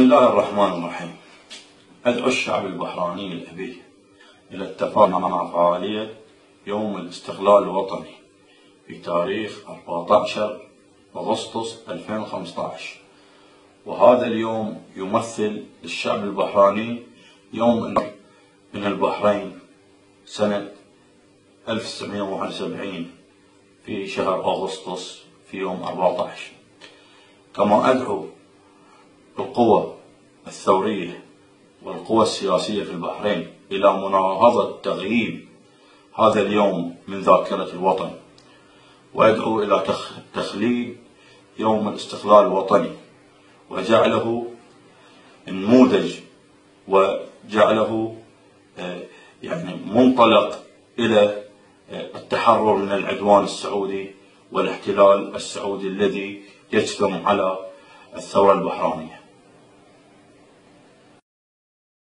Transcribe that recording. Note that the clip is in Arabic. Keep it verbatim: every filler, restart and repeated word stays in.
بسم الله الرحمن الرحيم. أدعو الشعب البحريني الأبي إلى التفاعل مع فعالية يوم الاستقلال الوطني في تاريخ أربعة عشر أغسطس ألفين وخمسة عشر، وهذا اليوم يمثل للشعب البحريني يوم من البحرين سنة ألف وتسعمئة وواحد وسبعين في شهر أغسطس في يوم أربعة عشر. كما أدعو القوى الثورية والقوى السياسية في البحرين إلى مناهضة تغييب هذا اليوم من ذاكرة الوطن، وأدعو إلى تخليد يوم الاستقلال الوطني وجعله نموذج وجعله يعني منطلق إلى التحرر من العدوان السعودي والاحتلال السعودي الذي يجثم على الثورة البحرينية.